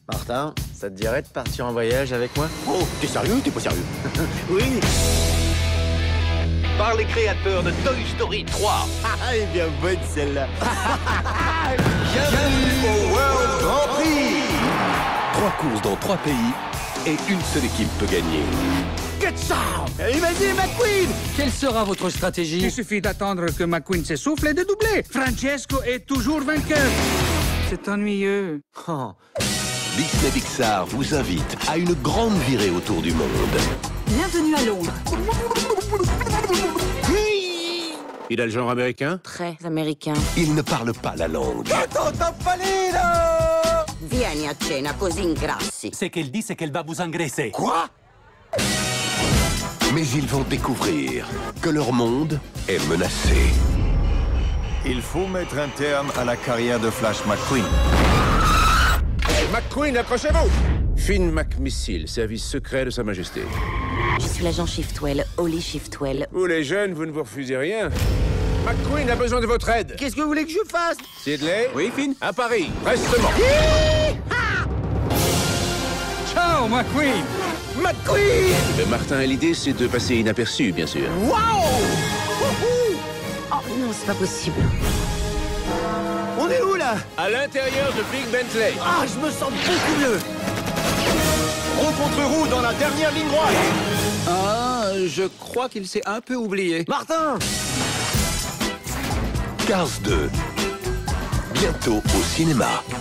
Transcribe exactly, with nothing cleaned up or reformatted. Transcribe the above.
Martin, ça te dirait de partir en voyage avec moi? Oh, t'es sérieux? T'es pas sérieux? Oui. Par les créateurs de Toy Story trois. Ah, elle est bien bonne celle-là. Bienvenue au World Grand Prix. Trois courses dans trois pays et une seule équipe peut gagner. Get some! Allez, vas-y, McQueen! Quelle sera votre stratégie? Il suffit d'attendre que McQueen s'essouffle et de doubler. Francesco est toujours vainqueur. C'est ennuyeux. Oh. Disney Pixar vous invite à une grande virée autour du monde. Bienvenue à Londres. Il a le genre américain? Très américain. Il ne parle pas la langue. Vieni a cena così ingrassi. Ce qu'elle dit, c'est qu'elle va vous engraisser. Quoi? Mais ils vont découvrir que leur monde est menacé. Il faut mettre un terme à la carrière de Flash McQueen. McQueen, accrochez-vous! Finn McMissile, service secret de Sa Majesté. Je suis l'agent Shiftwell, Holly Shiftwell. Vous les jeunes, vous ne vous refusez rien. McQueen a besoin de votre aide. Qu'est-ce que vous voulez que je fasse? Sidley? Oui, Finn? À Paris, prestement. Ciao, McQueen. McQueen! Le Martin, l'idée, c'est de passer inaperçu, bien sûr. Wow! Oh non, c'est pas possible. On est où, là? À l'intérieur de Big Bentley. Ah, je me sens beaucoup mieux! Roue contre roue dans la dernière ligne droite. Ah, je crois qu'il s'est un peu oublié. Martin! Cars deux. Bientôt au cinéma.